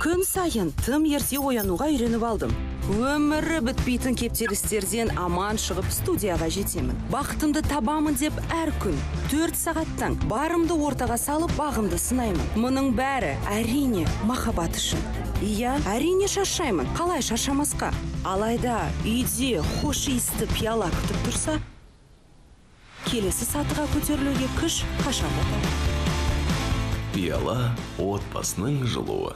Күн сайын тым ерте оянуға үйреніп алдым. Өмірі бітпейтін кептелістерден аман шығып студияға жетемін. Бақытымды табамын деп әр күн 4 сағаттан барымды ортаға салып бағымды сынаймын. Мұның бәрі әрине махаббат үшін. Иә, әрине шаршаймын. Қалай шаршамасқа? Алайда үйде хош иісті пиала күтіп тұрса, келесі сатыға көтерілуге күш қашан болады. Пиала отбасының жылуы.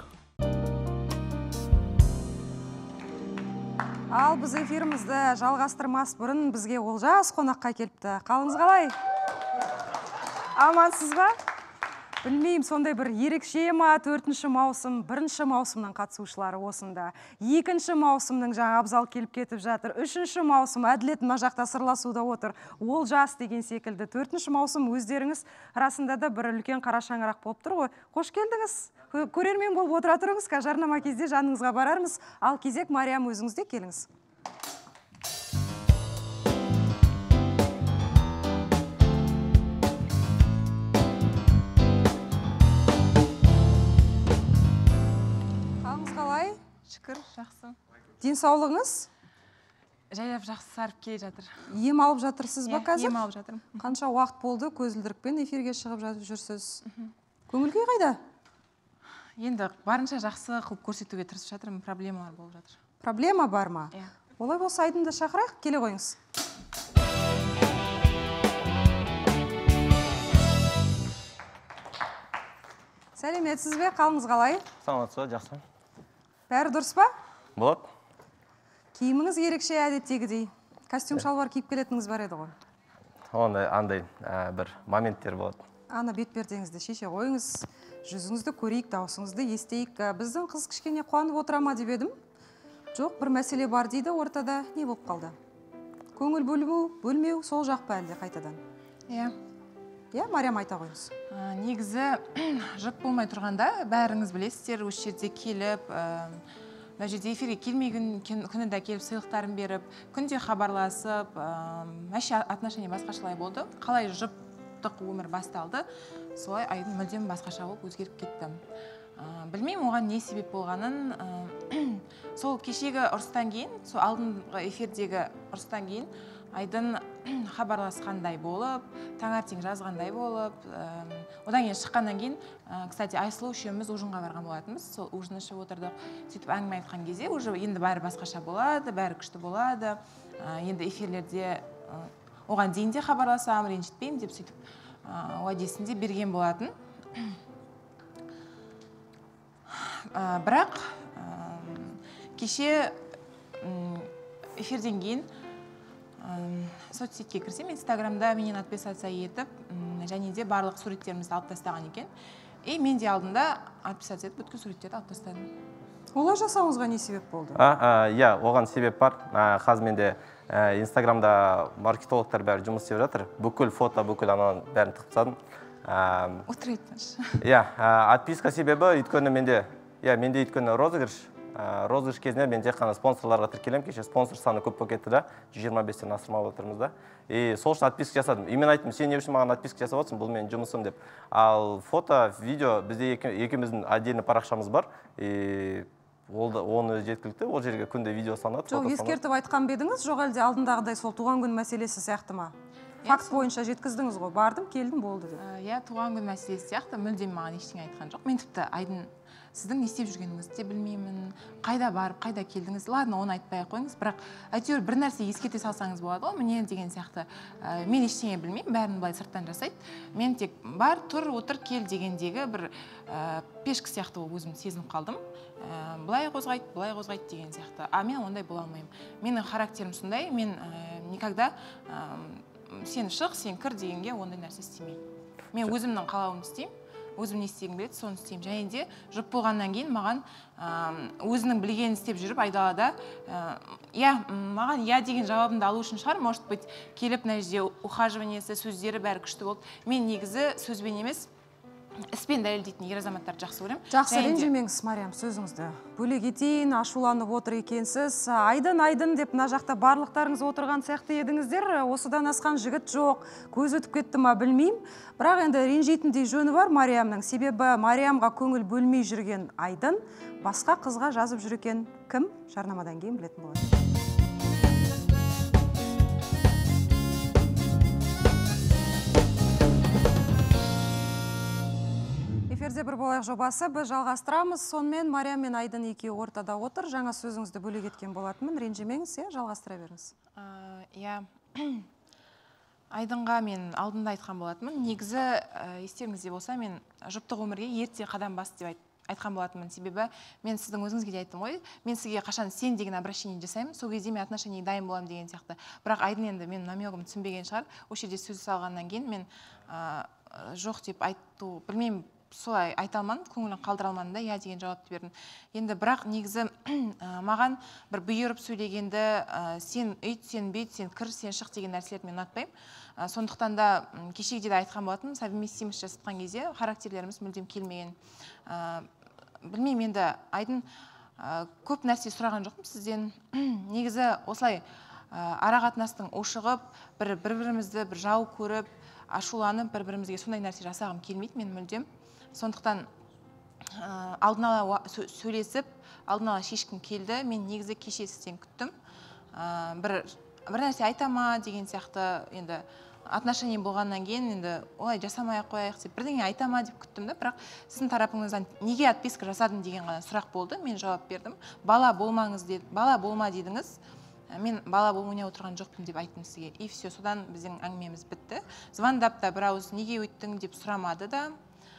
Ал біз эфирімізді жалғастырмас бұрын бізге Олжас қонаққа келіпті. Қалыңыз қалай? Амансыз ба? Білмеймін, сондай бір ерекше ма 4-ші маусым, 1-ші маусымның қатысушылары осында. 2-ші маусымның жаңа абзал келіп кетіп жатыр. 3-ші маусым әділет мына жақта сырласуда отыр. Олжас деген секілді. 4-ші маусым өздеріңіз арасында да бір үлкен қара шаңырақ болып тұр ғой. Қош келдіңіз. Көрермен болып отыра тұрыңыз, жарнама кезде жаныңызға барармыз. Ал кезек Мариям өзіңізде келіңіз. Шүкір, жақсы. Денсаулығыңыз? Жайлап жақсы сарып келе жатыр. Ем алып жатырсыз ба қазір? Ем алып жатырмын. Қанша уақыт болды көзілдірікпен эфирге шығып жүрсіз? Көңіл-күй қайда? Енді барынша жақсы қылып көрсетуге тырысып жатырмын, проблемалар болып жатыр. Проблема бар ма? Иә. Олай болса Айдынды шақырайық, келе қойыңыз. Сәлеметсіз бе? Қалыңыз қалай? Саламатсыз ба, жақсы. Бәрі дұрыс па? Болады. Киіміңіз ерекше әдеттегідей. Костюм шалбар киіп келетіңіз бар еді ғой. Андай бір моменттер болады. Ана бетпердеңізді шеше қойыңыз, жүзіңізді көрейік, даусыңызды естейік. Біздің қыз кішкене қуанып отыра ма деп едім. Жоқ, бір мәселе бар дейді ортада. Не болып қалды? Көңіл бөлмеу, сол жақ па әлде қайтадан? Иә. Иә, Мариям айта қойыңыз. Негізі жұп болмай тұрғанда бәріңіз білесіздер, осы жерде келіп, мына жерде эфирге келмеген күні де келіп сыйлықтарын беріп, күнде хабарласып, мәші отношение басқашалай болды. Қалай жұптық өмір басталды, солай Айдын мүлдем басқаша болып өзгеріп кетті. Білмеймін, оған не себеп болғанын. Сол кешегі ұрыстан кейін, сол алдыңғы эфирдегі ұрыстан кейін Айдын хабарласқандай болып, таңертең жазғандай болып, одан кейін шыққаннан кейін, кстати, Айсұлу үшеуміз ужинға барған болатынбыз. Сол ужин ішіп отырдық, сөйтіп әңгіме айтқан кезде уже енді бәрі басқаша болады, бәрі күшті болады. Енді эфирлерде оған дейін де хабарласам, ренжітпеймін деп сөйтіп уәдесінде берген болатын. Бірақ кеше эфирден кейін соцсетке кірсем, инстаграмда менен отписаться етіп, және де барлық суреттерімізді алып тастаған екен. Мен де алдында отписаться етіп, бүткіл суреттерді алып тастадым. Олай жасауыңызға не себеп болды? Иә, оған себеп бар. Қазір менде инстаграмда маркетологтар бәрі жұмыс істеп жатыр. Бүкіл фото, бүкіл ананың бәрін тығып тастадым. Отыра айтпашы. Иә, отписка себебі өйткені менде өйткені розыгрыш кезінде мен тек қана спонсорларға тіркелем. Кеше спонсор саны көп болып кетті да, 125-тен асырмап отырмыз да. Сол үшін отписка жасадым. Мен айттым, сен не үшін маған отписка жасап отырсың, бұл менің жұмысым деп. Ал фото, видео, бізде екеуміздің отдельный парақшамыз бар. Оны жеткілікті, ол жерге күнде видео санады. Жоқ, ескертіп айтқан бедіңіз, жоқ әлде алдындағыдай сол туған күн мәселесі сияқты ма? Факт бойынша жеткіздіңіз ғой, бардым, келдім, болды деп. Иә, туған күн мәселесі сияқты, мүлдем маған ештеңе айтқан жоқ. Мен тіпті Айдын, сіздің не істеп жүргеніңізді де білмеймін, қайда барып, қайда келдіңіз, ладно, оны айтпай қойыңыз, бірақ әйтеуір бір нәрсе ескерте салсаңыз болады ғой, міне деген сияқты. Мен ештеңе білмеймін, бәрін былай сырттан жасайды. Мен тек бар, тұр, отыр, кел дегендегі бір пешкі сияқты болып өзім сезініп қалдым. Былай қозғайды деген сияқты. Мен ондай бола алмаймын. Менің характерім сондай, мен никогда сен шық, сен кір дегенге ондай нәрсе істемеймін. Мен өзімнің қалауымды істеймін. Өзім не істегім келеді, соны істеймін. Және де жұп болғаннан кейін маған өзінің білгенін істеп жүріп айдалада, маған деген жауабымды алу үшін шығар, может быть, келіп мына жерде ухаживаниесі, сөздері бәрі күшті болды. Мен негізі сөзбен емес, іспен дәлелдейтін ер азаматтарды жақсы көремін. Жақсы, ренжімеңіз, Мариям, сөзіңізді. Бөле кетейін, ашуланып отыр екенсіз. Айдын деп мына жақта барлықтарыңыз отырған сияқты едіңіздер. Осыдан асқан жігіт жоқ, көз өтіп кетті ма білмеймін. Бірақ енді ренжитіндей жөні бар Мариямның. Себебі Мариямға көңіл бөлмей жүрген Айдын басқа қызға жазып жүр екен. Кім? Жарнамадан кейін білетін болады. Эфирде бір болайық жобасы, біз жалғастырамыз. Сонымен Мариям мен Айдын екеуі ортада отыр. Жаңа сөзіңізді бөле кеткен болатынмын. Ренжімеңіз, жалғастыра беріңіз. Иә, Айдынға мен алдында айтқан болатынмын. Негізі, естеріңізде болса, мен жұптық өмірге ерте қадам басты деп айтқан болатынмын. Себебі мен сіздің өзіңізге де айттым ғой, мен сізге қашан сен деген обращение жасаймын, сол кезде мен отношение дайын боламын деген сияқты. Бірақ Айдын енді мен намегім түсінбеген шығар. Осы жерде сөз салғаннан кейін мен жоқ деп айту, білмеймін, солай айта алмадым, көңілін қалдыра алмадым да, иә деген жауапты бердім. Енді бірақ негізі маған бір бұйырып сөйлегенді, сен үйт, сен бүйт, сен кір, сен шық деген нәрселерді мен ұнатпаймын. Сондықтан да кешегіде де айтқан болатынмын, совместимость жасатқан кезде характерлеріміз мүлдем келмеген. Білмеймін, енді Айдын көп нәрсе сұраған жоқпын сізден. Негізі осылай ара қатынастың ушығып, бір-бірімізді бір жау көріп, ашуланып, бір-бірімізге сондай нәрсе жасағым келмейді мен мүлдем. Сондықтан алдын ала сөйлесіп, алдын ала шешкім келді. Мен негізі кеше сізден күттім. Бір нәрсе айтама деген сияқты, енді отношение болғаннан кейін енді олай жасамай-ақ қояйық деп бірдеңе айтама деп күттім да, бірақ сіздің тарапыңыздан неге отписка жасадың деген ғана сұрақ болды. Мен жауап бердім. Бала болма дедіңіз. Мен бала болмай отырған жоқпын деп айттым сізге. И все, содан біздің әңгімеміз бітті. Звондап та бір ауыз неге өйттің деп сұрамады да.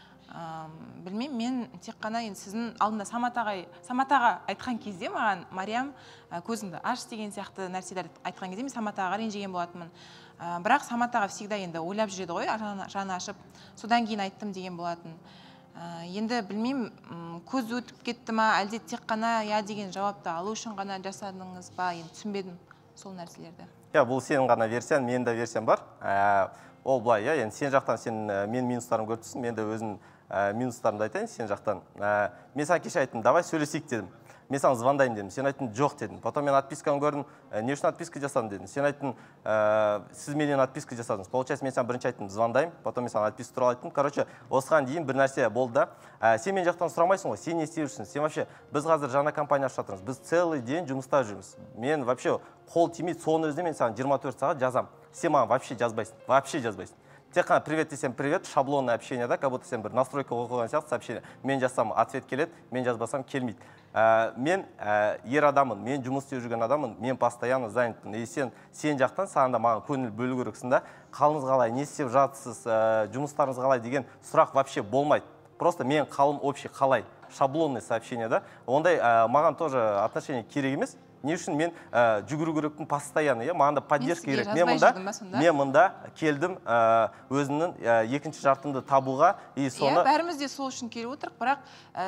Білмеймін, мен тек қана енді сіздің алдында Саматаға айтқан кезде маған Мариям көзіңді аш деген сияқты нәрселер айтқан кезде мен Саматаға ренжіген болатынмын. Бірақ Саматаға всегда енді ойлап жүреді ғой, жаны ашып, содан кейін айттым деген болатын. Енді білмеймін, көз өтіп кетті ма, әлде тек қана я деген жауапты алу үшін ғана жасадыңыз ба, енді түсінбедім сол нәрселерді. Бұл сенің ғана версияң, менің да версиям бар. Ол былай, енді сен жақтан мен минустарын көріп тұрсың, мен де өзім минустарымды айтайын сен жақтан. Мен саған кеше айттым, давай сөйлесейік дедім. Мен саған звондайым дедім, сен айттың жоқ дедім. Потом мен отписканы көрдім, не үшін отписка жасадым дедім. Сен айттың, сіз менен отписка жасадыңыз. Получается, мен саған бірінші айттым, звондайым, потом мен саған отписка туралы айттым. Короче, осыған дейін бір нәрсе болды да. Сен мен жақтан сұрамайсың ғой, сен не істеп жүрсің? Сен вообще, біз қазір жаңа компания ашып жатырмыз. Біз целый день жұмыста жүрміз. Мен вообще қол тимейді, соның өзінде мен саған 24 сағат жазам. Сен маған вообще жазбайсың. Тек қана привет десем привет, шаблонное общение, да, как будто сен бір настройка қойған сияқты сообщение. Мен жазсам ответ келеді, мен жазбасам келмейді. Мен ер адамын, мен жұмыс істеп жүрген адамын, мен постоянно занятпын. И сен жақтан саған да маған көңіл бөлу керексің да. Қалыңыз қалай, не істеп жатсыз, жұмыстарыңыз қалай деген сұрақ вообще болмайды. Просто мен қалым общий қалай, шаблонный сообщение, да. Ондай маған тоже отношение керек емес. Не үшін мен жүгіру керекпін постоянно, маған да поддержка керек. Мен мында келдім өзімнің екінші жартымды табуға. Бәріміз де сол үшін келіп отырық, бірақ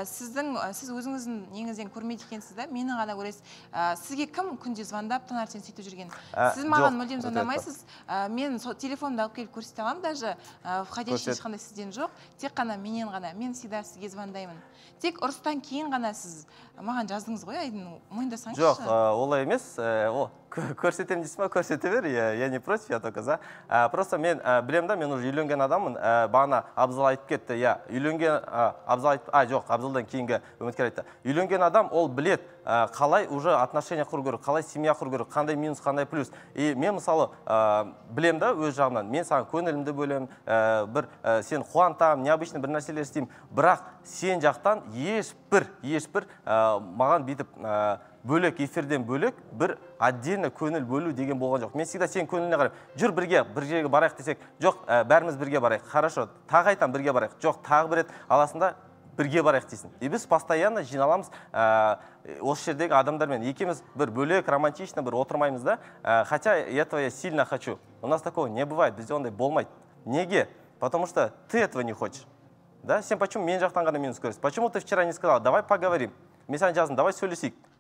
сіз өзіңіздің неңізден көрмейді екенсіз да, мені ғана көресіз. Сізге кім күнде звондап, таңертең сөйтіп жүрген? Сіз маған мүлдем звондамайсыз. Мен телефонды алып келіп көрсете аламын, даже входящий ешқандай сізден жоқ, тек қана менен ғана. Мен всегда сізге звондаймын. Тек ұрыстан кейін ғана сіз маған жаздыңыз ғой, Айдын, мойындасаңызшы. Жоқ, олай емес, көрсетем дейсіз ма, көрсете бер, я не против, я только за. Просто мен білем да, мен уже үйленген адаммын, бағана Абзал айтып кетті, Абзалдан кейінгі үміткер айтты. Үйленген адам, ол білет, қалай уже отношения құру керек, қалай семья құру керек, қандай минус, қандай плюс. И мен мысалы білем да өз жағынан, мен саған көңілімді бөлем, сен қуантам, необычный бір нәрселер істеймін, бірақ сен жақтан ешбір маған бүйтіп бөлек, эфирден бөлек бір отдельно көңіл бөлу деген болған жоқ. Мен всегда сен көңіліне қарап, жүр бірге барайық десек, жоқ, бәріміз бірге барайық. Хорошо, тағы айтам бірге барайық. Жоқ, тағы бір рет аласында бірге барайық дейсің. И біз постоянно жиналамыз осы жердегі адамдармен. Екеуміз бір бөлек, романтично бір отырмаймыз да. Хотя этого я сильно хочу. У нас такого не бывает, бізде ондай болмайды. Неге? Потому что ты этого не хочешь. Да? Сен почему мен жақтан ғана минус көресің? Почему ты вчера не сказал, давай поговорим? Мен саған жаздым, давай сөйлесейік.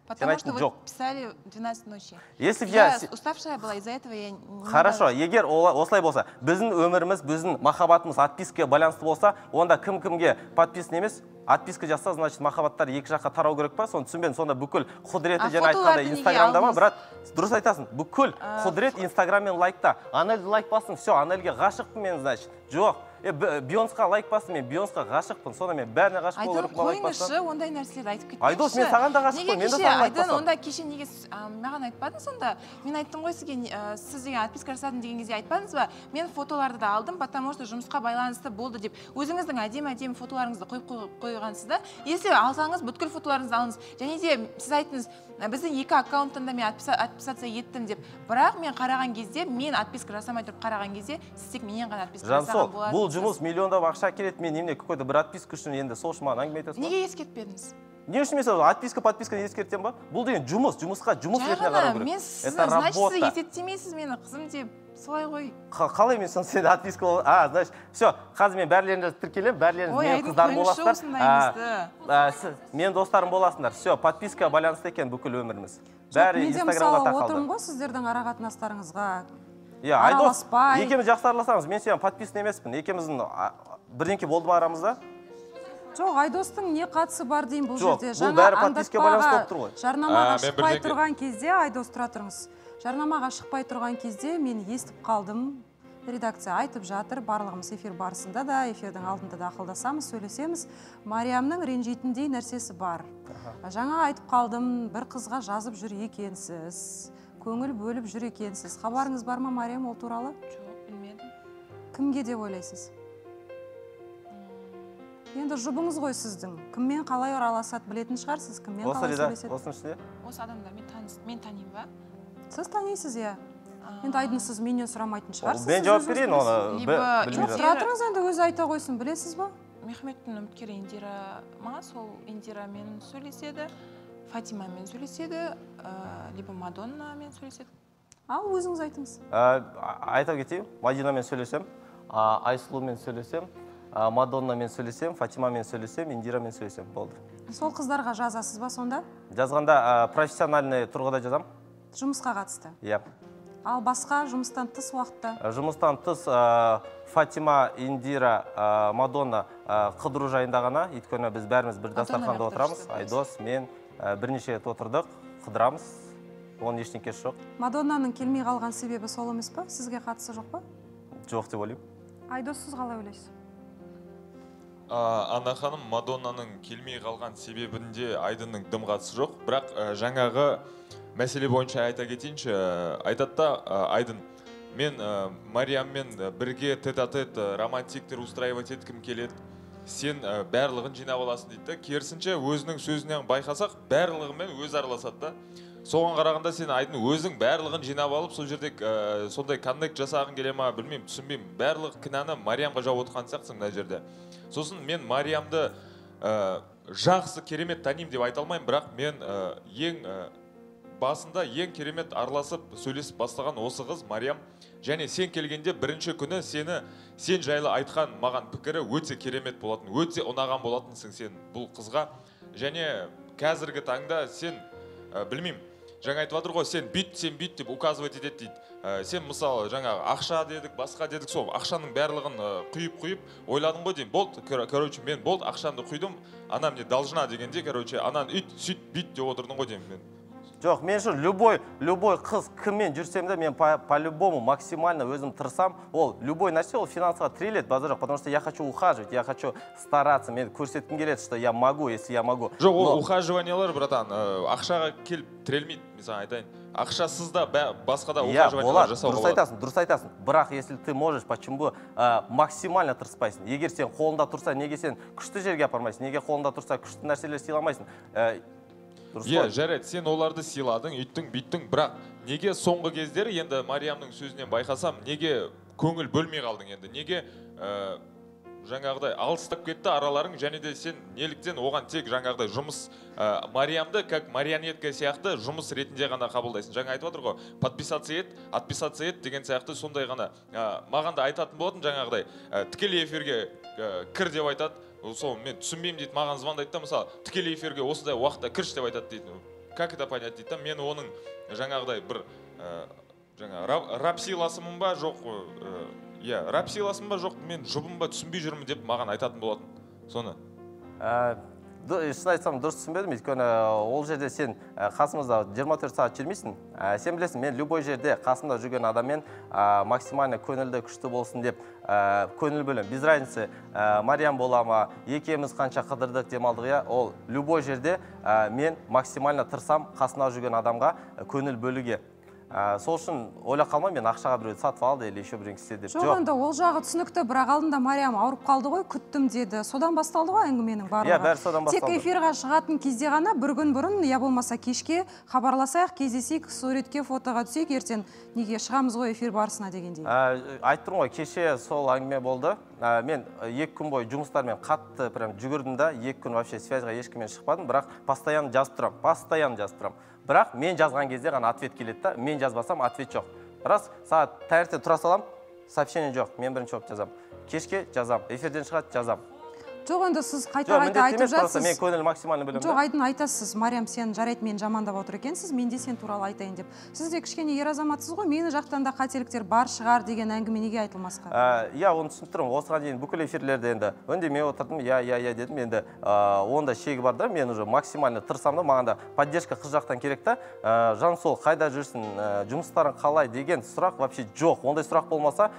Потому что жоқ. вы писали 12 ночи. Если б Я уставшая была, из-за этого я не Хорошо, могла- егер осылай болса, біздің өміріміз, біздің махаббатымыз отпискаға байланысты болса, онда кім-кімге подписан емес, отписка жасса, значит, махаббаттар екі жаққа тарау керек па? Соны түсінбедім. Сонда бүкіл құдіреті жаңа айтқандай фотоларды неге Инстаграмда ма, алдыңыз? брат? Дұрыс айтасың. Бүкіл құдірет Инстаграм мен лайкта. Анель лайк бастым, все, Анельге ғашықпын мен, значит. Жоқ. Бейонсқа лайк бастым, мен Бейонсқа ғашықпын. Сонда мен бәріне ғашық болу керек па лайк бастым? Қойыңызшы, ондай нәрселерді айтып кетпеңізші. Айдос, мен саған да ғашықпын, мен де саған лайк Айдын, бастым. онда кеше неге маған айтпадың сонда? Мен айттым ғой сізге, сіз деген отписка жасадым деген кезде айтпадыңыз ба? Мен фотоларды да алдым, потому что жұмысқа байланысты болды деп. Өзіңіздің әдемі фотоларыңызды қойып қойғансыз да. Если алсаңыз, бүткіл фотоларыңызды алыңыз. Және де сіз айттыңыз, біздің екі аккаунттан да мен отписация еттім деп. Бірақ мен қараған кезде, мен отписка жасамай тұрып қараған кезде, сіз тек менен ғана отписка жасаған боласыз. Бұл жұмыс миллиондап ақша келеді, мен немене какой-то бір отписка үшін енді сол үшін маған әңгіме айтасыз ба? Неге ескертпедіңіз? Не үшін мен отписка, подписканы ескертем ба? Бұл деген жұмысқа жұмыс ретінде қарау керек. Мен значит, сіз есептемейсіз мені, қызым деп, солай ғой. Қалай мен сон сені отписка бол... Значит, все, қазір мен бәрлеріңізді тіркелем, бәрлеріңіз мен қыздарым боласыздар. Мен достарым боласыңдар. Все, подписка байланысты екен бүкіл өміріміз. Бәрі Инстаграмға тақалды. Отырмын ғой сіздердің арақатынастарыңызға. Айдос, екеміз жақсы араласамыз. Мен сен подписан емеспін. Екеміздің бірдеңке болды ма арамызда? Жоқ, Айдостың не қатысы бар дейін бұл жерде. Бұл бәрі подписка байланысты болып тұр ғой. Жарнамаға шықпай тұрған кезде, Айдос, тұра тұрыңыз. Жарнамаға шықпай тұрған кезде мен естіп қалдым. Редакция айтып жатыр, барлығымыз эфир барысында да, эфирдің алдында да ақылдасамыз, сөйлесеміз. Мариямның ренжитіндей нәрсесі бар. Жаңа айтып қалдым, бір қызға жазып жүр екенсіз, көңіл бөліп жүр екенсіз. Хабарыңыз бар ма, Мариям, ол туралы? Жоқ, білмедім. Кімге деп ойлайсыз? Енді жұбыңыз ғой сіздің. Кіммен қалай араласады білетін шығарсыз, кіммен қалай сөйлеседі? Осының ішінде? Осы адамдар мен танимын ба? Сіз танисыз, иә. Енді Айдын, сіз менен сұрамайтын шығарсыз. Мен жауап берейін, оны білмейді. Тұра тұрыңыз, енді өзі айта қойсын, білесіз ба? Мехметтің үміткері Индира, маған сол Индирамен сөйлеседі, Фатимамен сөйлеседі, либо Мадоннамен сөйлеседі. Ал, өзіңіз айтыңыз. Айта кетейін, Мадинамен сөйлесем, Айсұлумен сөйлесем, Мадоннамен сөйлесем, Фатимамен сөйлесем, Индирамен сөйлесем, болды. Сол қыздарға жазасыз ба сонда? Жазғанда профессиональный тұрғыда жазам. Жұмысқа қатысты? Иә. Ал басқа жұмыстан тыс уақытта? Жұмыстан тыс Фатима, Индира, Мадонна қыдыру жайында ғана, өйткені біз бәріміз бір дастарханда отырамыз. Айдос, мен бірнеше рет отырдық, қыдырамыз, оның ештеңкесі жоқ. Мадоннаның келмей қалған себебі сол емес па? Сізге қатысы жоқ па? Жоқ деп ойлаймын. Айдос, сіз қалай ойлайсыз? Ана ханым, Мадоннаның келмей қалған себебінде Айдынның дым қатысы жоқ, бірақ жаңағы мәселе бойынша айта кетейінші, айтады да Айдын, мен Мариаммен бірге тет-а-тет романтиктер устраивать еткім келеді, сен барлығын жинап аласың дейді. Керісінше өзінің сөзінен байқасақ, барлығымен өз араласады да. Соған қарағанда сен Айдын өзің барлығын жинап алып, сол жерде сондай коннект жасағың келе ма, білмеймін, түсінбеймін. Барлық кінәні Мариамға жауып отқан сияқтысың мына жерде. Сосын мен Мариамды жақсы керемет танимын деп айта алмаймын, бірақ мен ең басында ең керемет араласып сөйлесіп бастаған осы қыз Мариам. Және сен келгенде бірінші күні сен жайлы айтқан маған пікірі өте керемет болатын, өте ұнаған болатынсың сен бұл қызға. Және қазіргі таңда сен білмеймін, жаңа айтып жатыр ғой, сен бүйт деп указывать етеді дейді. Сен мысалы жаңа ақша дедік, басқа дедік, сол ақшаның барлығын құйып ойладың ғой деймін. Болды, короче, мен болды, ақшамды құйдым, она мне должна дегенде, короче, анан үйт, сөйт, бүйт деп отырдың ғой деймін мен. Жоқ, мен үшін любой қыз кіммен жүрсем де, мен по-любому максимально өзім тырысам. Ол любой нәрсе, ол финансыға тіреледі, базар жоқ, потому что я хочу ухаживать, я хочу стараться, мен көрсеткім келеді, что я могу, если я могу. Жоқ, ол ухаживаниялар, братан, ақшаға келіп тірелмейді, мен айтайын. Ақшасыз да басқада ухаживаниялар жасау болады. Дұрыс айтасың. Бірақ если ты можешь, почему максимально тырыспайсың? Егер сен қолында тұрса, неге сен күшті жерге апармайсың? Неге қолында тұрса, күшті нәрселер сыйламайсың? Жарайды, сен оларды сыйладың, үйттің, бүйттің, бірақ неге соңғы кездері енді Мариамның сөзінен байқасам, неге көңіл бөлмей қалдың енді? Неге жаңағыдай алыстап кетті араларың, және де сен неліктен оған тек жаңағыдай жұмыс Мариамды как марионетка сияқты жұмыс ретінде ғана қабылдайсың? Жаңа айтып отыр ғой, подписаться ет, отписаться ет деген сияқты сондай ғана. Маған да айтатын болатын жаңағыдай, тікелей эфирге кір деп айтады. Сол мен түсінбеймін дейді, маған звондайды да, мысалы, тікелей эфирге осындай уақытта кірш деп айтады дейді. как это понять дейді, мен оның жаңағыдай бір раб сыйласымын ба жоқ, раб сыйласым ба жоқ, мен жұбым ба түсінбей жүрмін деп маған айтатын болатын. Соны шын айтсам дұрыс түсінбедім, өйткені ол жерде сен қасымызда 24 сағат жүрмейсің. Сен білесің, мен любой жерде қасымда жүрген адаммен максимально көңілді күшті болсын деп көңіл бөлем. Без разницы, Мариям бола ма, екеуміз қанша қыдырдық, демалдық, ол любой жерде мен максимально тырсам қасымда жүрген адамға көңіл бөлуге. Сол үшін ойлап қалмай, мен ақшаға біреуді сатып алды, или еще бірең істеді деп. Жоқ, енді ол жағы түсінікті, бірақ алдында Мариям ауырып қалды ғой, күттім деді. Содан басталды ғой әңгіменің барлығы. Иә, бәрі содан басталды. Тек эфирға шығатын кезде ғана бір күн бұрын, я болмаса кешке хабарласайық, кездесейік, суретке, фотоға түсейік, ертең неге шығамыз ғой эфир барысына дегендей. Айттым ғой, кеше сол әңгіме болды. Мен 2 күн бойы жұмыстармен қатты прям жүгірдім да, 2 күн вообще связьға ешкіммен шықпадым, бірақ постоянно жазып тұрам. Бірақ мен жазған кезде ғана ответ келеді да, мен жазбасам ответ жоқ. Раз, сағат таңертең тұра салам, сообщение жоқ, мен бірінші болып жазам. Кешке жазам, эфирден шығады жазам. Жоқ, енді сіз қайта-қайта айтып жатсыз. Мен көңіл максимально білемін. Жоқ, айдын айтасыз, Мариям, сен жарайды, мен жамандап отыр екенсіз, мен де сен туралы айтайын деп. Сіз де кішкене ер азаматсыз ғой, мені жақтан да қателіктер бар шығар деген әңгіме неге айтылмасқа? Иә, оны түсініп тұрмын. Осыған дейін бүкіл эфирлерде енді үндемей отырдым, иә дедім. Енді онда шегі бар да, мен уже максимально тырсам да, маған да поддержка қыз жақтан керек та. Жансол қайда жүрсің, жұмыстарың қалай деген сұрақ вообще жоқ. Ондай сұрақ болмаса,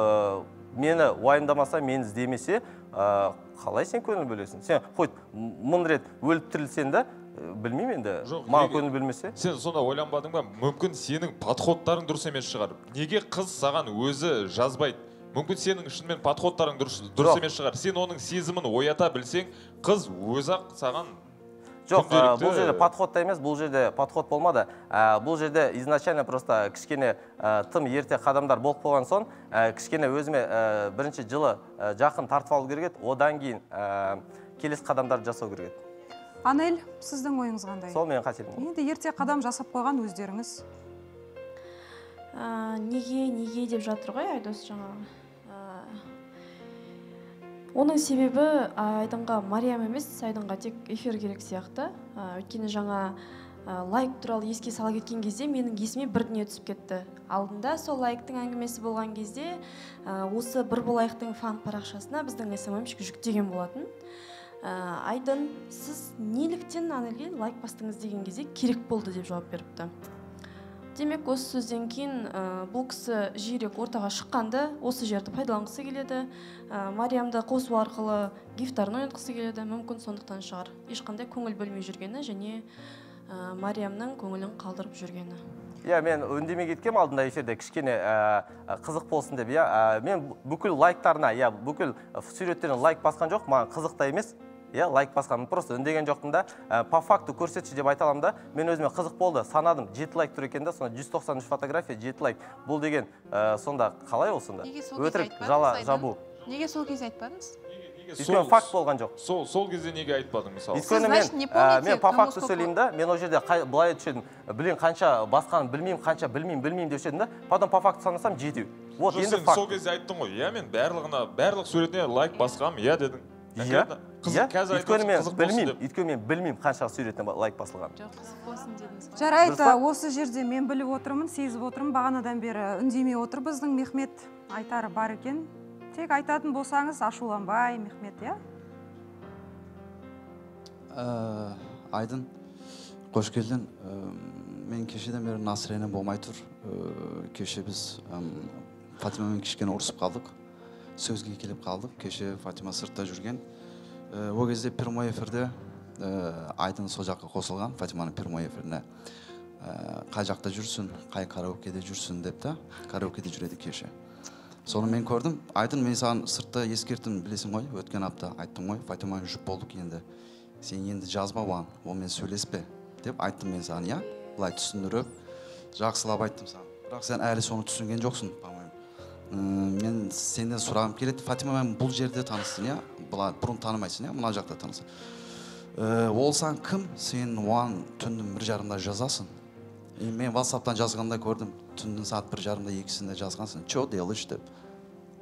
мені уайымдамаса, мені іздемесе, қалай сен көңіл бөлесің? Сен қойт, мың рет өліп тірілсен де, білмеймін енді, маған көңіл бөлмесе. Сен сонда ойланбадың ба, мүмкін сенің подходтарың дұрыс емес шығар. Неге қыз саған өзі жазбайды? Мүмкін сенің шынымен подходтарың дұрыс емес шығар. Сен оның сезімін оята білсең, қыз өзі-ақ саған... Жоқ, бұл жерде подход та емес, бұл жерде подход болмады. Бұл жерде изначально просто кішкене тым ерте қадамдар болып қойған соң, кішкене өзіме бірінші жылы жақын тартып алу керек еді, одан кейін келесі қадамдарды жасау керек еді. Анель, сіздің ойыңыз қандай? Сол менің қателігім. Енді ерте қадам жасап қойған өздеріңіз. Неге деп жатыр ғой Айдос жаңағы. Оның себебі Айдынға Мариям емес, Айдынға тек эфир керек сияқты. Өйткені жаңа лайк туралы еске сала кеткен кезде менің есіме бір дүние түсіп кетті. Алдында сол лайктың әңгімесі болған кезде осы бір болайықтың фан парақшасына біздің СММщик жүктеген болатын. Айдын, сіз неліктен Анельге лайк бастыңыз деген кезде керек болды деп жауап беріпті. Демек, осы сөзден кейін бұл кісі жиірек ортаға шыққанды осы жерді пайдаланғысы келеді. Мариямды қосу арқылы гифтарын ойнатқысы келеді. Мүмкін сондықтан шығар. Ешқандай көңіл бөлмей жүргені және Мариямның көңілін қалдырып жүргені. Иә, мен үндемей кеткем алдында эфирде кішкене қызық болсын деп. Мен бүкіл лайктарына, бүкіл суреттеріне лайк басқан жоқ, маған қызық та емес. Лайк басқанмын, просто үндеген жоқпын да, по факту көрсетші деп айталамын да, мен өзіме қызық болды, санадым, 7 лайк тұр екен да, сонда 193 фотография, 7 лайк. Бұл деген сонда қалай ол сонда? Өтірік, жала, жабу. Неге сол кезде айтпадыңыз? Өйткені факт болған жоқ. Сол кезде неге айтпадың мысалы? Өйткені мен по факту сөйлеймін да, мен ол жерде былай түшедім, білейін қанша басқанын білмеймін, қанша білмеймін деп шедім да, потом по факту санасам 7. Вот енді факт. Сол кезде айттың ғой, мен барлық суретіне лайк басқам, дедің. Өйткені мен білмеймін қанша суретіне лайк басылған. Жарайды, осы жерде мен біліп отырмын, сезіп отырмын, бағанадан бері үндемей отыр біздің Мехмет айтары бар екен. Тек айтатын болсаңыз, ашуланбай, Мехмет, Айдын, қош келдің. Мен кешеден бері настроение болмай тұр. Кеше біз Фатимамен кішкене ұрысып қалдық. Сөзге келіп қалдық. Кеше Фатима сыртта жүрген. Ол кезде прямой эфирде Айдын сол жаққа қосылған, Фатиманың прямой эфиріне. Қай жақта жүрсің, қай караокеде жүрсің деп та, караокеде жүреді кеше. Соны мен көрдім. Айдын, мен саған сыртта ескертім, білесің ғой, өткен апта айттым ғой, Фатиманың жүп болдық енді. Сен енді жазба оған, онымен сөйлеспе деп айттым мен саған, былай түсіндіріп, жақсылап айттым саған. Бірақ сен әлі соны түсінген жоқсың, по-моему. Мен сенден сұрағым келеді, Фатимамен бұл жерде таныстың, бұрын танымайсың, мына жақта танысың. Ол саған кім? Сен оған түндің 1:30-да жазасың. Мен WhatsApp-тан жазғанда көрдім, түндің сағат 1:30-да 2-сінде жазғансың. Чо делаешь деп.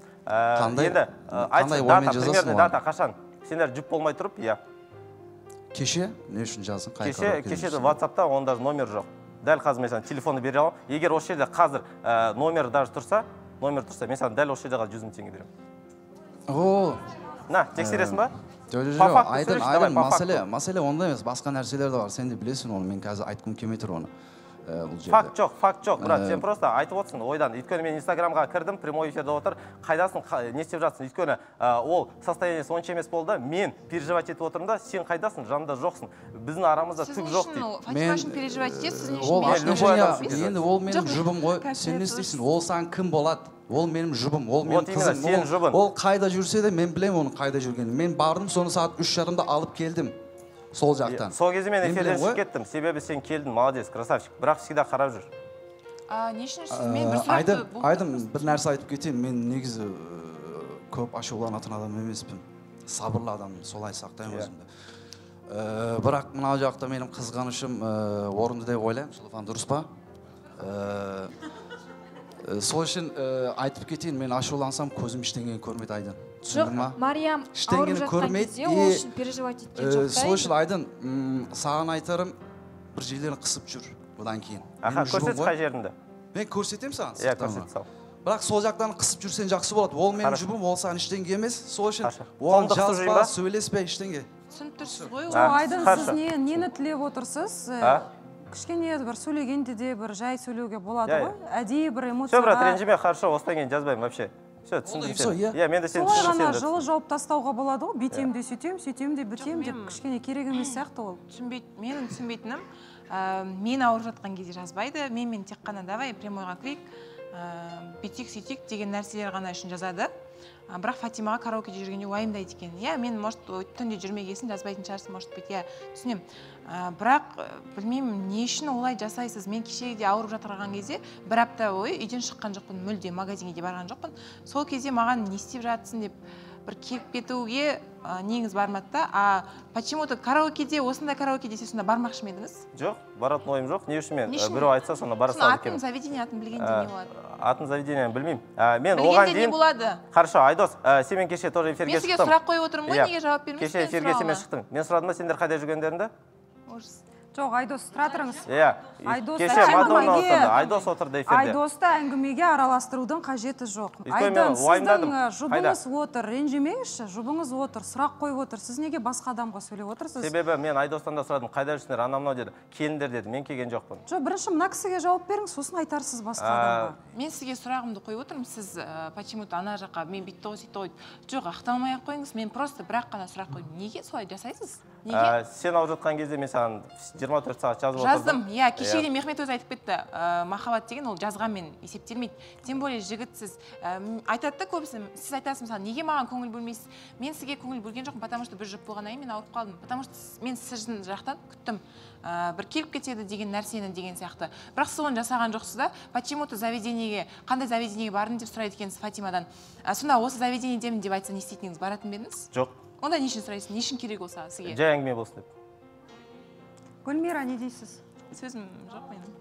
Қандай оймен жазасың оған? Дата қашан? Сендер жүп болмай тұрып, Кеше не үшін жаздың? Кеше де WhatsApp-та оның даже номер жоқ. Дәл қазір мен саған телефонды бере аламын. Егер осы жерде қазір номер даже тұрса, мен саған дәл осы жерде 100 000 теңге беремін. О, на, тексересің ба? жоқ, айдын, мәселе онда емес, басқа нәрселер де бар. Сен де білесің оны, мен қазір айтқым келмей тұр оны. Факт жоқ, брат, сен просто айтып отырсың ойдан. Өйткені мен Инстаграмға кірдім, прямой эфирде отыр. Қайдасың, не істеп жатсың? Өйткені ол состояниесі онша емес болды. Мен переживать етіп отырмын да, сен қайдасың, жанында жоқсың. Біздің арамызда түк жоқ дейді. Фатима үшін переживать етесіз, сіз енді ол менің жұбым ғой. Сен не істейсің? Ол саған кім болады? Ол менің жұбым, ол менің қызым. Ол қайда жүрсе де мен білем оның қайда жүргенін. Мен бардым, соны сағат 3:30-да алып келдім. Сол жақтан. Сол кезде мен эфирден шығып кеттім. Себебі сен келдің, молодец, красавчик. Бірақ всегда қарап жүр. Не үшін сіз мен бір сұрақты Айдын, бір нәрсе айтып кетейін. Мен негізі көп ашуланатын адам емеспін. Сабырлы адаммын, солай сақтаймын өзімді. Бірақ мына жақта менің қызғанышым орынды деп ойлаймын. Шолпан, дұрыс па? Сол үшін айтып кетейін, мен ашулансам көзім ештеңені көрмейді, Айдын. Түсіндің ма? Мариям ауырып жатқан кезде ол үшін переживать еткен жоқ. Сол үшін Айдын, саған айтарым, бір жерлерін қысып жүр бұдан кейін. Көрсетсіз қай жерінде? Мен көрсетем саған. Иә, көрсет сал. Бірақ сол жақтан қысып жүрсен жақсы болады. Ол менің жұбым, ол саған ештеңе емес. Сол үшін оған жазба, сөйлеспе ештеңе. түсініп тұрсыз ғой? Айдын, сіз нені тілеп отырсыз? Кішкене бір сөйлегенде де бір жай сөйлеуге болады ғой? Әдейі бір эмоцияға... Все, брат, ренжіме, хорошо, осыдан кейін жазбаймын вообще. Все, түсіндім сен. Иә, мен де сен түсіндім сен. Солай ғана жылы жауып тастауға болады ғой? Бүйтем де сөйтем, сөйтем де бітем деп кішкене керек емес сияқты ол. Менің түсінбейтінім, мен ауырып жатқан кезде жазбайды, мен тек қана давай прямойға кірейік, бүйтейік сөйтейік деген нәрселер ғана үшін жазады. Бірақ Фатимаға караокеде жүргенде уайымдайды екен. Иә, мен может түнде жүрмегесін жазбайтын шығарсың, может быть, иә, түсінем. Бірақ білмеймін, не үшін олай жасайсыз? Мен кешегіде ауырып жатырған кезде бір апта үйден шыққан жоқпын, мүлде магазинге де барған жоқпын. Сол кезде маған не істеп жатсың деп бір келіп кетуге неңіз бармады да. Почему-то караокеде, осындай караокеде сіз сонда бармақшы ма едіңіз? Жоқ, баратын ойым жоқ. Не үшін мен біреу айтса, сонда бара салып екенмін. Атын заведение атын білгенде не болады? Атын заведениені білмеймін. Мен оған дейін... Хорошо, Айдос, сен кеше тоже эфирге шықтым. Мен сізге сұрақ қойып отырмын ғой, неге жауап бермейсің? Кеше эфирге сен шықтың. Мен сұрадым ба, сендер қайда жүргендеріңді? Жоқ, Айдос, тұра тұрыңыз. Кеше Мадонна отырды, Айдос отырды эфирде. Айдосты әңгімеге араластырудың қажеті жоқ. Айдын, сіздің жұбыңыз отыр, ренжімеңізші, жұбыңыз отыр, сұрақ қойып отыр. Сіз неге басқа адамға сөйлеп отырсыз? Себебі мен Айдостан да сұрадым, қайда жүрсіңдер, анау деді, келіңдер деді, мен келген жоқпын. Жоқ, бірінші мына кісіге жауап беріңіз, сосын айтарсыз басқа адамға. Мен сізге сұрағымды қойып отырмын, сіз почему-то ана жаққа мен бүйтті ғой, сөйтті ғой. Жоқ, ақталмай ақ қойыңыз, мен просто бірақ қана сұрақ қойдым. Неге солай жасайсыз? Неге? Сен алып жатқан кезде мен саған 24 сағат жазып отырдым. Жаздым, иә, кешегіде Мехмет өзі айтып кетті. Махаббат деген ол жазғанмен есептелмейді. Тем более жігітсіз. Айтады да көбісі, сіз айтасыз мысалы, неге маған көңіл бөлмейсіз? Мен сізге көңіл бөлген жоқпын, потому что біз жұп болғаннан кейін мен ауырып қалдым. Потому что мен сіздің жақтан күттім. Бір келіп кетеді деген нәрсені деген сияқты. Бірақ сіз оны жасаған жоқсыз да. Почему-то заведениеге, қандай заведениеге бардың деп сұрайды екенсіз Фатимадан. Сонда осы заведениедемін деп айтса не істейтініңіз, баратын ба едіңіз? Жоқ. Онда не үшін сұрайсыз? Не үшін керек ол сізге? Жай әңгіме болсын деп. Гүлмира, не дейсіз? Сөзім жоқ менің.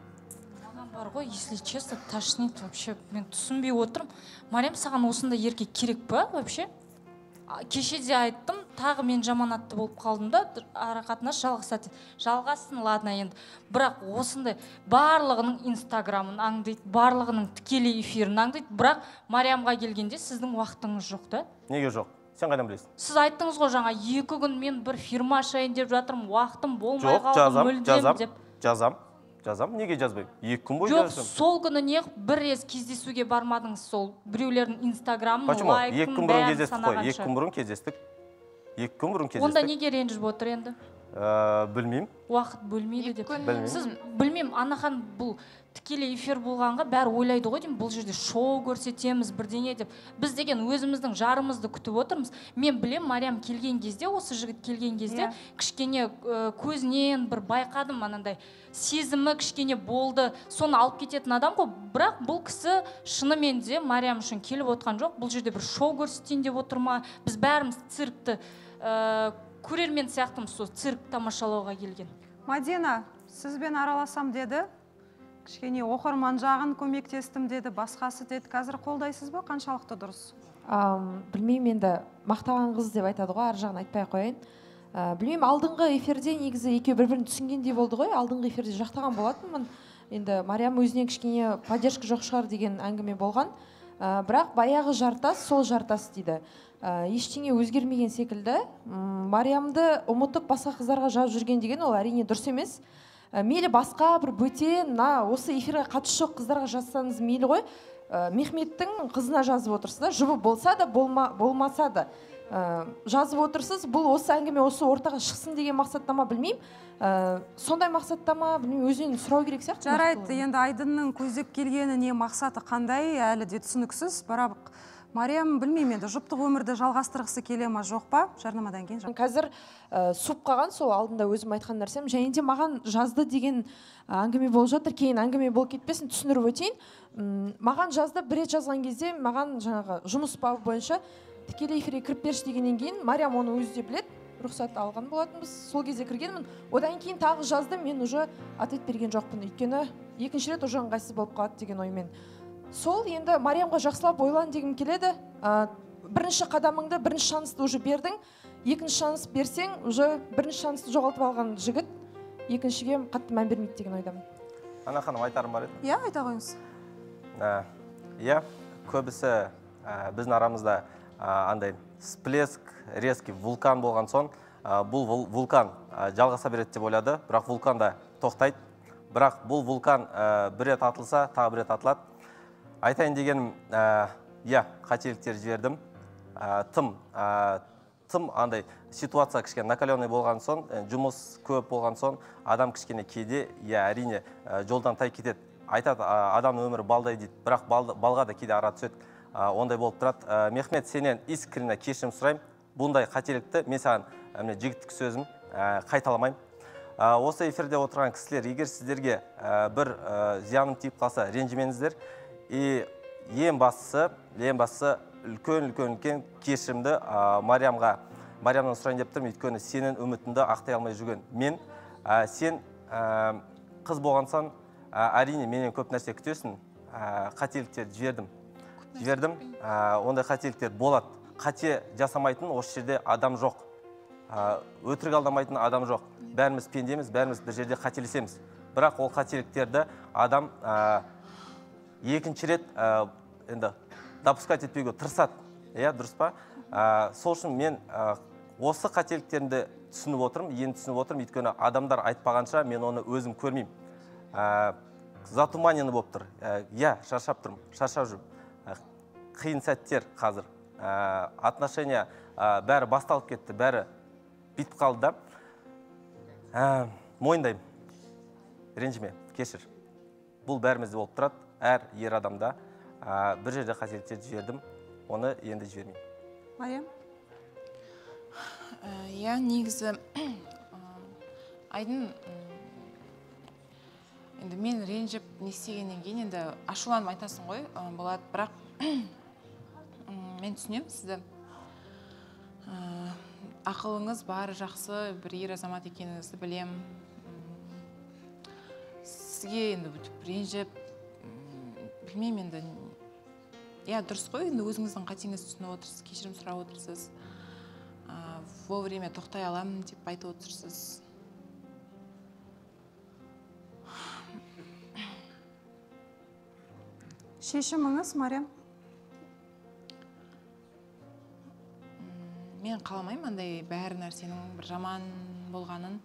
Бар ғой, если честно, тошнит вообще. Мен түсінбей отырмын. Мариям, саған осындай еркек керек па вообще? Кешеде айттым, тағы мен жаманатты болып қалдым да, арақатынас жалғасады. Жалғасын, ладно енді. Бірақ осындай барлығының инстаграмын аңдайды, барлығының тікелей эфирін аңдайды. Бірақ Мариямға келгенде сіздің уақытыңыз жоқ да? Неге жоқ? Сен қайдан білесің? Сіз айттыңыз ғой жаңа, 2 күн мен бір фирма ашайын деп жатырмын, уақытым болмай қалды, мүлдем деп. Жазам, неге жазбаймын? 2 күн бойы жазам. Жоқ, сол күні не бір рез кездесуге бармадыңыз, сол біреулердің инстаграмын, лайкын, бәрін санағанша. 2 күн бұрын кездестік. 2 күн бұрын кездестік. Онда неге ренжіп отыр енді? Білмеймін. Уақыт бөлмейді деп. Сіз білмеймін, анахан бұл тікелей эфир болғанға бәрі ойлайды ғой деймін, бұл жерде шоу көрсетеміз, бірдеңе деп. Біз деген өзіміздің жарымызды күтіп отырмыз. Мен білем, Мариям келген кезде, осы жігіт келген кезде, кішкене көзінен бір байқадым, анандай сезімі кішкене болды. Соны алып кететін адам ғой. Бірақ бұл кісі шынымен де Мариям үшін келіп отқан жоқ. Бұл жерде бір шоу көрсетейін деп отыр ма? Біз бәріміз циркті көрермен сияқтымыз, сол цирк тамашалауға келген. Мадина, сізбен араласам деді, кішкене оқырман жағын көмектестім деді, басқасы деді. Қазір қолдайсыз ба? Қаншалықты дұрыс? Білмеймін, енді мақтаған қыз деп айтады ғой, ар жағын айтпай қойын. Білмеймін, алдыңғы эфирде негізі екеуі бір-бірін түсінгендей болды ғой. Алдыңғы эфирде жақтаған болатынмын. Енді Мариам өзінен кішкене поддержка жоқ шығар деген әңгіме болған. Бірақ баяғы жартас сол жартас дейді. Ештеңе өзгермеген секілді. Мариамды ұмытып басқа қыздарға жазып жүрген деген ол әрине дұрыс емес. Мейлі басқа бір бөтен, осы эфирге қатысы жоқ қыздарға жазсаңыз мейлі ғой. Мехметтің қызына жазып отырсыз да, жұбы болса да болмаса да жазып отырсыз. Бұл осы әңгіме осы ортаға шықсын деген мақсатта ма білмеймін. Сондай мақсатта ма білмеймін, өзінен сұрау керек сияқты. Жарайды, енді Айдынның көздеп келгені не, мақсаты қандай, әлі де түсініксіз. Бірақ Мариам білмеймін, енді жұптық өмірді жалғастырғысы келе ма жоқ па? Жарнамадан кейін. Қазір суып қалған, сол алдында өзім айтқан нәрсем, және де маған жазды деген әңгіме болып жатыр. Кейін әңгіме болып кетпесін, түсіндіріп өтейін. Маған жазды, бір рет жазған кезде маған жаңағы жұмыс бабы бойынша тікелей эфирге кіріп берші дегеннен кейін Мариам оны өзі де біледі, рұқсат алған болатынбыз. Сол кезде кіргенмін. Одан кейін тағы жазды, мен уже ответ берген жоқпын. Өйткені екінші рет уже ыңғайсыз болып қалады деген оймен. Сол енді Мариамға жақсылап ойлан дегім келеді. Бірінші қадамыңды, бірінші шансты уже бердің. Екінші шанс берсең, уже бірінші шансты жоғалтып алған жігіт екіншіге қатты мән бермейді деген ойдамын. Ана ханым, айтарым бар еді? Иә, айта қойыңыз. Иә, көбісі біздің арамызда андай всплеск, резкий вулкан болған соң, бұл вулкан жалғаса береді деп ойлады, бірақ вулкан да тоқтайды. Бірақ бұл вулкан бір рет атылса, тағы бір рет атылады. Айтайын дегенім, қателіктер жібердім. Тым андай ситуация кішкене накаленный болған соң, жұмыс көп болған соң, адам кішкене кейде, әрине, жолдан тай кетеді. Айтады, адам өмірі балдай дейді, бірақ балға да кейде ара түседі. Ондай болып тұрады. Мехмет, сенен искренне кешірім сұраймын. Бұндай қателікті мен саған жігіттік сөзім қайталамаймын. Осы эфирде отырған кісілер, егер сіздерге бір зияным тиіп қалса, ренжімеңіздер. И ең бастысы үлкен кешірімді Мариамнан сұрайын деп тұрмын, өйткені сенің үмітіңді ақтай алмай жүрген мен. Сен қыз болғансың, әрине менен көп нәрсе күтесің. Қателіктерді жібердім. Ондай қателіктер болады. Қате жасамайтын осы жерде адам жоқ. Өтірік алдамайтын адам жоқ. Бәріміз пендеміз, бәріміз бір жерде қателесеміз. Бірақ ол қателіктерді адам екінші рет енді допускать етпеуге тырысады. Дұрыс па? Сол үшін мен осы қателіктерімді түсініп отырмын, өйткені адамдар айтпағанша мен оны өзім көрмеймін. Затуманені болып тұр. Шаршап жүрмін. Қиын сәттер қазір. Отношения бәрі басталып кетті, бәрі бітіп қалды да. Мойындаймын. Ренжіме, кешір. Бұл бәрімізде болып тұрады. Әр ер адамда бір жерде қателіктерді жібердім, оны енді жібермеймін. Мариам? Негізі Айдын енді мен ренжіп не істегеннен кейін енді ашуланып айтасың ғой, болады, бірақ мен түсінемін сізді. Ақылыңыз бар, жақсы, бір ер азамат екеніңізді білем. Сізге енді ренжіп, білмеймін енді. Дұрыс қой, енді өзіңіздің қатеңізді түсініп отырсыз, кешірім сұрап отырсыз. Вовремя тоқтай аламын деп айтып отырсыз. Шешіміңіз, Мариам? Мен қаламаймын андай бәрі нәрсенің бір жаман болғанын.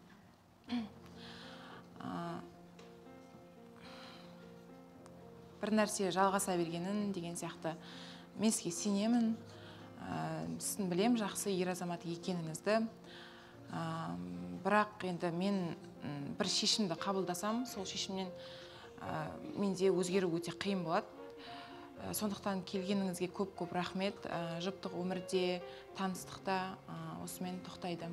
Бір нәрсе жалғаса бергенін деген сияқты. Мен сізге сенемін, сіздің білем жақсы ер азамат екеніңізді. Бірақ енді мен бір шешімді қабылдасам, сол шешімнен менде өзгеру өте қиын болады. Сондықтан келгеніңізге көп рахмет. Жұптық өмірде, таныстықта осымен тоқтайды.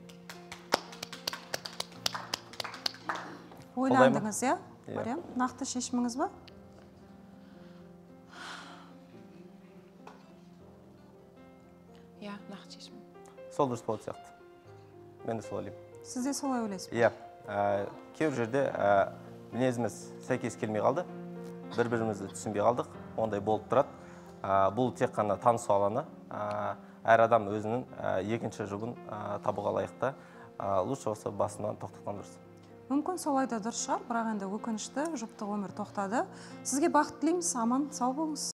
Ойландыңыз, Мариам? Нақты шешіміңіз ба? Нақты шешім. Сол дұрыс болады сияқты. Мен де сол ойлаймын. Сіз де солай ойлайсыз? Кейбір жерде мінезіміз сәйкес келмей қалды. Бір-бірімізді түсінбей қалдық. Ондай болып тұрады. Бұл тек қана танысу алаңы. әр адам өзінің екінші жұбын табуға лайықты. Лучше осы басынан тоқтатқан дұрыс. Мүмкін солай да дұрыс шығар, бірақ енді өкінішті жұптық өмір тоқтады. Сізге бақыт тілейміз, аман сау болыңыз.